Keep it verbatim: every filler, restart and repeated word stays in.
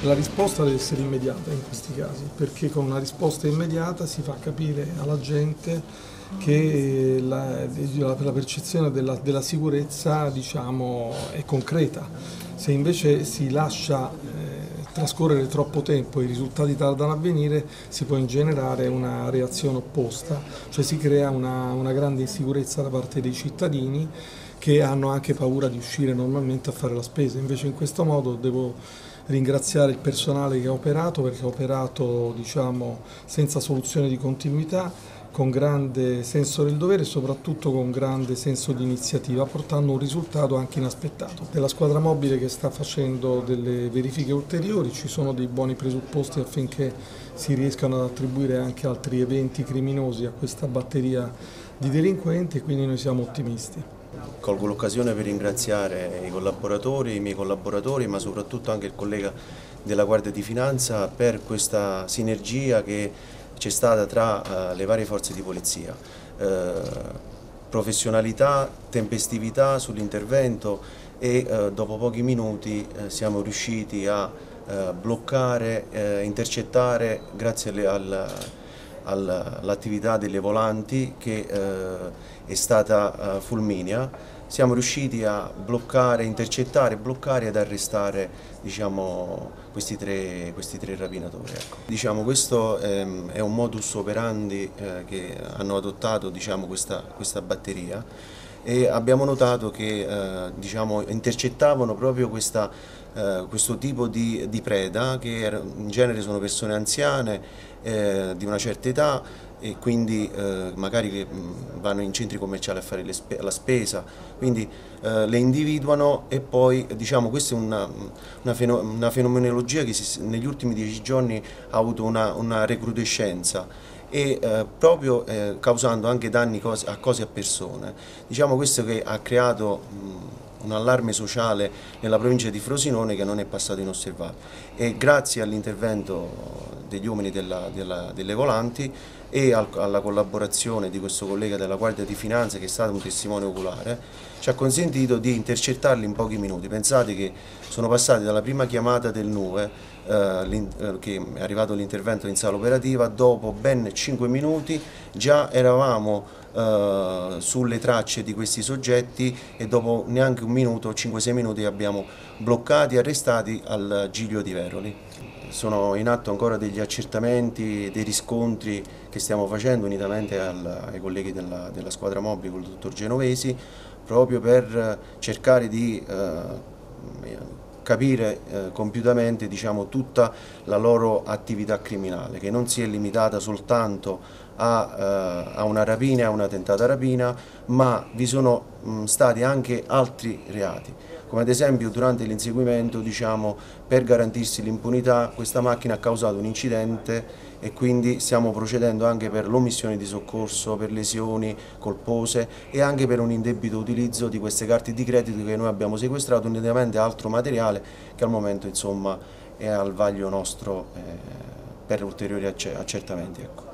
La risposta deve essere immediata in questi casi, perché con una risposta immediata si fa capire alla gente che la, la percezione della, della sicurezza, diciamo, è concreta. Se invece si lascia eh, trascorrere troppo tempo e i risultati tardano a venire, si può ingenerare una reazione opposta, cioè si crea una, una grande insicurezza da parte dei cittadini che hanno anche paura di uscire normalmente a fare la spesa. Invece in questo modo devo ringraziare il personale che ha operato, perché ha operato, diciamo, senza soluzione di continuità, con grande senso del dovere e soprattutto con grande senso di iniziativa, portando un risultato anche inaspettato. Della squadra mobile che sta facendo delle verifiche ulteriori, ci sono dei buoni presupposti affinché si riescano ad attribuire anche altri eventi criminosi a questa batteria di delinquenti, e quindi noi siamo ottimisti. Colgo l'occasione per ringraziare i collaboratori, i miei collaboratori, ma soprattutto anche il collega della Guardia di Finanza per questa sinergia che c'è stata tra uh, le varie forze di polizia. Uh, professionalità, tempestività sull'intervento e uh, dopo pochi minuti uh, siamo riusciti a uh, bloccare, uh, intercettare grazie alle, al, all'attività delle volanti che uh, è stata uh, fulminea. Siamo riusciti a bloccare, intercettare, bloccare ed arrestare, diciamo, questi, tre, questi tre rapinatori. Ecco. Diciamo, questo ehm, è un modus operandi eh, che hanno adottato, diciamo, questa, questa batteria, e abbiamo notato che eh, diciamo, intercettavano proprio questa, eh, questo tipo di, di preda, che in genere sono persone anziane eh, di una certa età, e quindi eh, magari che vanno in centri commerciali a fare le spe la spesa, quindi eh, le individuano, e poi, diciamo, questa è una, una, feno una fenomenologia che si, negli ultimi dieci giorni ha avuto una, una recrudescenza, e eh, proprio eh, causando anche danni cose, a cose e a persone. Diciamo, questo che ha creato mh, un allarme sociale nella provincia di Frosinone che non è passato inosservato, e grazie all'intervento degli uomini della, della, delle volanti e al, alla collaborazione di questo collega della Guardia di Finanza, che è stato un testimone oculare, ci ha consentito di intercettarli in pochi minuti. Pensate che sono passati dalla prima chiamata del N U E, eh, che è arrivato l'intervento in sala operativa, dopo ben cinque minuti già eravamo eh, sulle tracce di questi soggetti, e dopo neanche un minuto, cinque sei minuti, abbiamo bloccati e arrestati al Giglio di Veroli. Sono in atto ancora degli accertamenti, dei riscontri che stiamo facendo unitamente al, ai colleghi della, della squadra mobile con il dottor Genovesi, proprio per cercare di eh, capire eh, compiutamente, diciamo, tutta la loro attività criminale, che non si è limitata soltanto a, eh, a una rapina, a una tentata rapina, ma vi sono mh, stati anche altri reati, come ad esempio durante l'inseguimento, diciamo, per garantirsi l'impunità, questa macchina ha causato un incidente, e quindi stiamo procedendo anche per l'omissione di soccorso, per lesioni colpose e anche per un indebito utilizzo di queste carte di credito che noi abbiamo sequestrato, unitamente a altro materiale che al momento, insomma, è al vaglio nostro eh, per ulteriori accertamenti. Ecco.